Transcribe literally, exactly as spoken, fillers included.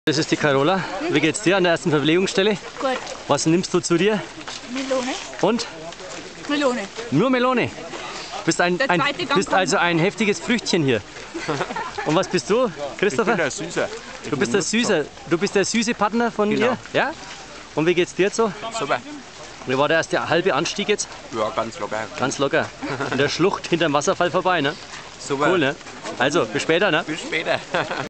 Das ist die Carola. Wie geht's dir an der ersten Verpflegungsstelle? Gut. Was nimmst du zu dir? Melone. Und? Melone. Nur Melone? Bist, ein, Der ein, zweite Gang bist kommt. also ein heftiges Früchtchen hier. Und was bist du, Christopher? Ich bin der Süße. Du bist der süße, du bist der süße Partner von Genau. ihr? Ja? Und wie geht's dir jetzt so? Super. Wie war der erste halbe Anstieg jetzt? Ja, ganz locker. Ganz locker. In der Schlucht hinterm Wasserfall vorbei, ne? Super. Cool, ne? Also, bis später, ne? Bis später.